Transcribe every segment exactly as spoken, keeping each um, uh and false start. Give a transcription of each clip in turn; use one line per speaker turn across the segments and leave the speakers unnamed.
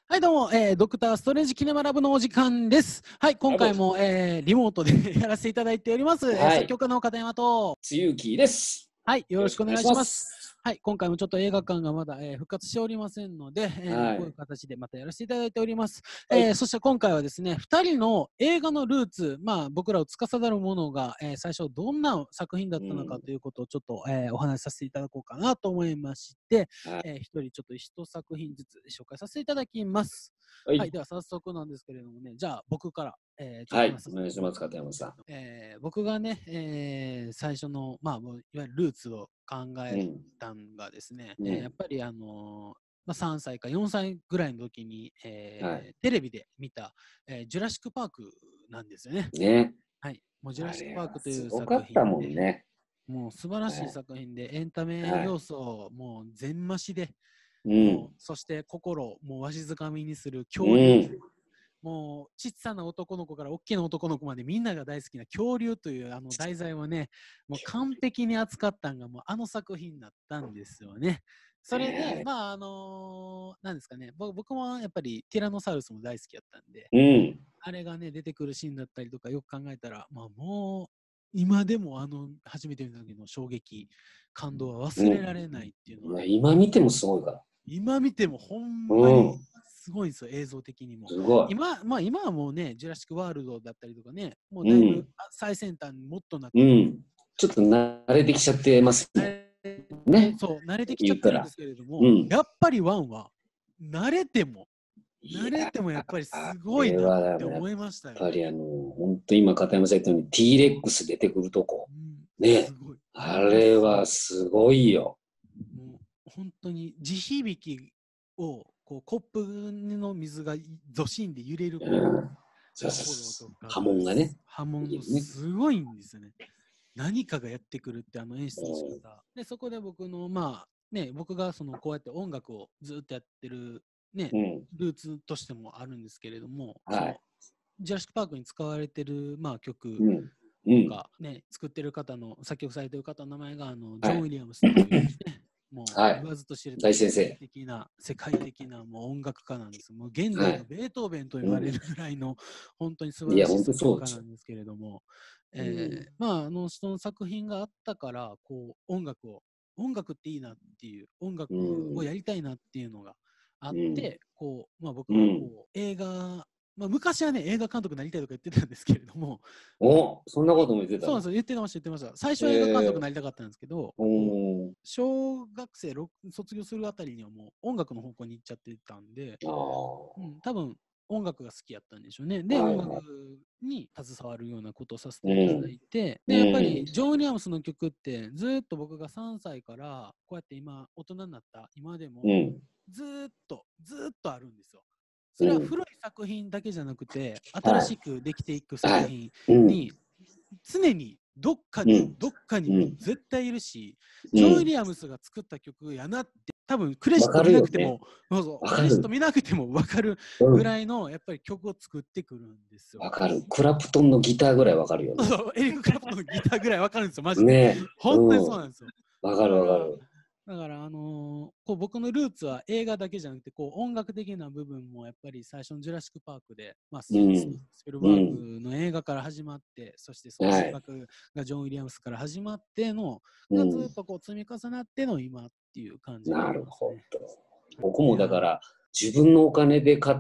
はい、どうも、えー、ドクターストレンジキネマラブのお時間です。はい、今回も、えー、リモートでやらせていただいております。はい、えー、作曲家の片山と、
つゆきです。
はい、よろしくお願いします。はい、今回もちょっと映画館がまだ、えー、復活しておりませんので、えーはい、こういう形でまたやらせていただいております。はい、えー、そして今回はですね、ふたりの映画のルーツ、まあ僕らを司るものが、えー、最初どんな作品だったのかということをちょっと、えー、お話しさせていただこうかなと思いまして、はい、えー、ひとりちょっと一作品ずつ紹介させていただきます。はい、はい、では早速なんですけれどもね、じゃあ僕から、えー、ちょっと話させて、はい、お願いします、片山さん。えー、僕がね、えー、最初の、まあ、いわゆるルーツを考えたんがですね、うんえー、やっぱりあのーまあ、さんさいかよんさいぐらいの時に、えーはい、テレビで見た、えー、ジュラシック・パークなんですよね。
ね。
はい。もうジュラシック・パークという
作品、すごかったもんね。
もう素晴らしい作品で、はい、エンタメ要素をもう全増しで、
うん、
もうそして心をもうわしづかみにする恐竜、うん、もう小さな男の子から大きな男の子までみんなが大好きな恐竜というあの題材をね、もう完璧に扱ったんがもうあの作品だったんですよね。それで、まああのー、なんですかね、僕もやっぱりティラノサウルスも大好きだったんで、うん、あれがね出てくるシーンだったりとかよく考えたら、まあもう今でもあの初めて見た時の衝撃、感動は忘れられないっていうのは、
うん、いや今見てもすごいから。
今見てもほんまにすごいんですよ、映像的にも。
すごい。
今、まあ今はもうね、ジュラシックワールドだったりとかね、もうだいぶ最先端にもっとなって、
うん、ちょっと慣れてきちゃってますね。
ね、そう、慣れてきちゃってるんですけれども、うん、やっぱりワンは慣れても、慣れてもやっぱりすごいなって思いましたよ、ね。
やっぱりあの、本当今片山さん言ったように T レックス出てくるとこ、うん、ね、あれはすごいよ。
もう本当に地響きをこうコップの水がドシンで揺れる、うん、
そうそう波紋がね、
波紋がすごいんですよね。何かがやってくるってあの演出の仕方で、そこで僕のまあね、僕がそのこうやって音楽をずっとやってるね、うん、ルーツとしてもあるんですけれども、はい、そのジュラシック・パークに使われてるまあ曲、うんとかね、うん、作ってる方の作曲されてる方の名前があのジョン・ウィリアムスという、ね、もう言わずと知れた世界的な世界的なもう音楽家なんです。もう現代のベートーベンと言われるぐらいの本当に素晴らしい作曲家なんですけれども、えー、まああの人の作品があったからこう音楽を音楽っていいなっていう音楽をやりたいなっていうのがあって、こうまあ僕はこう映画まあ、昔はね、映画監督になりたいとか言ってたんですけれども。
お、そんなことも言ってたの？
そうなんですよ、言ってました、言ってました。最初は映画監督になりたかったんですけど、えー、小学生卒業するあたりにはもう音楽の方向に行っちゃってたんで、うん、多分音楽が好きやったんでしょうね。で、音楽に携わるようなことをさせていただいて、うん、で、やっぱりジョン・ウィリアムスの曲ってずっと僕がさんさいからこうやって今大人になった今でもずっとずっとあるんですよ。それは古い作品だけじゃなくて、新しくできていく作品に常にどっかにどっかに絶対いるし、ジョン・ウィリアムスが作った曲やなって多分クレジット見なくても、どうぞクレジット見なくても分かるぐらいのやっぱり曲を作ってくるんですよ。
分かる。クラプトンのギターぐらい分かるよね。
そう、エリック・クラプトンのギターぐらい分かるんですよ、マジで。ね、本当にそうなんですよ。
分かる分かる。
だから、あのー、こう僕のルーツは映画だけじゃなくてこう音楽的な部分もやっぱり最初のジュラシック・パークで、まあ、スピルバーグの映画から始まって、うん、そしてその音楽がジョン・ウィリアムスから始まっての、はい、がずっとこう積み重なっての今っていう感じ、ね、
なるほど。僕もだから自分のお金で買った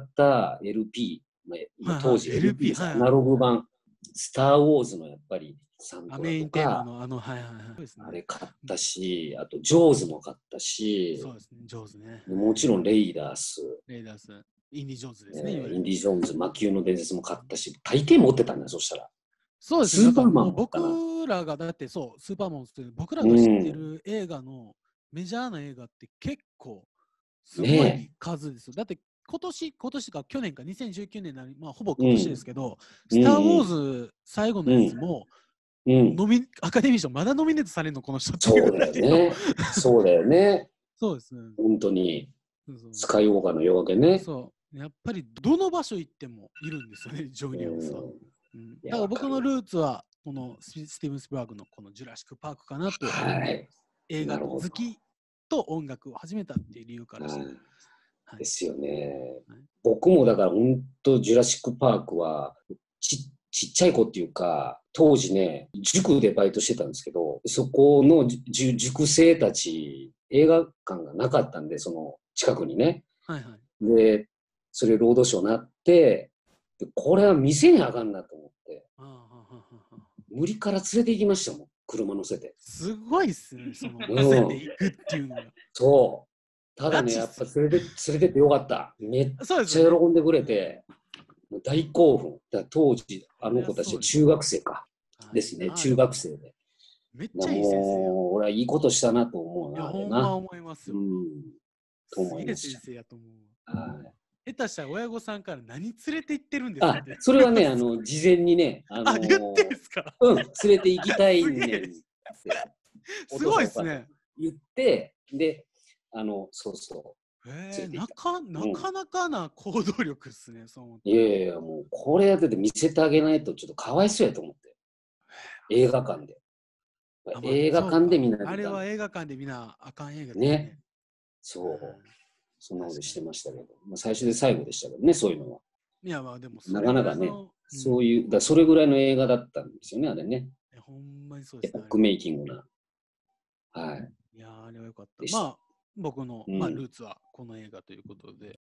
エルピー、まあ、当時 エルピー、アナログ版、スター・ウォーズのやっぱりサントラとか、メインテーマのあの、はいはいはい、
あ
れ買ったし、あとジョーズも買ったし、
そうですね、ジョーズね。
もちろんレイダース。
レイダース。インディ・ジョーンズですね。
えー、インディ・ジョーンズ、魔球の伝説も買ったし、大抵持ってたんだよ、そしたら。
そうですね、スーパーマンも僕らが、だってそう、スーパーマンって僕らが知ってる映画の、メジャーな映画って結構、すごい数ですよ。ね、だって今年、今年か去年かにせんじゅうきゅうねんなり、まあほぼ今年ですけど、うん、スター・ウォーズ最後のやつも、うん、ノミアカデミー賞まだノミネートされるのこの人っていうぐらいの。
そうだよね。そうだよね。
そうですね。
本当に。スカイウォーカーの夜明けね。
そう。やっぱりどの場所行ってもいるんですよね、ジョン・ウィリアムスは。うん、だから僕のルーツはこのスティーブン・スピルバーグのこのジュラシック・パークかなと、はい、映画好きと音楽を始めたっていう理由からして、はい、 はい、
ですよね。はい、僕もだから本当ジュラシック・パークはちちっちゃい子っていうか、当時ね、塾でバイトしてたんですけど、そこの塾生たち、映画館がなかったんで、その近くにね。
はいはい、
で、それロードショーになって、でこれは見せにあかんなと思って、無理から連れて行きましたもん、車乗せて。
すごいっすね、その、乗せていくっていうのが。
そう。ただね、やっぱ連れて、連れてってよかった。めっちゃ喜んでくれて、もう大興奮。だ当時、あの子たちは中学生か。ですね、中学生で。
めっちゃいい先生や。
もう、俺はいいことしたなと思うな、
いや、
あれな。
ほんま思いますよ。うん。
と思います。
すげえ先生やと思う。
はい。
下手したら親御さんから何連れて行ってるんですかって。
あ、それはね、あの、事前にね、あの
ー、あ、言ってんすか？
うん、連れて行きたいねんって。
すごいっすね。
言って、で、あの、そうそう。
へえ、なかなかなかな行動力っすね、そう思って。
いやいや、もう、これやってて見せてあげないとちょっとかわいそうやと思って。映画館で。映画館で見ないと。
あれは映画館で見なあかん映画
ですね。ね。そう。そんなことしてましたけど、まあ、最初で最後でしたけどね、そういうのは。
いや、まあでも
なかなかね、そういう、だそれぐらいの映画だったんですよね、あれね。
ほんまにそうです
ね。エポックメイキングな。はい。
いや、あれはよかった。まあ、僕の、まあ、ルーツはこの映画ということで。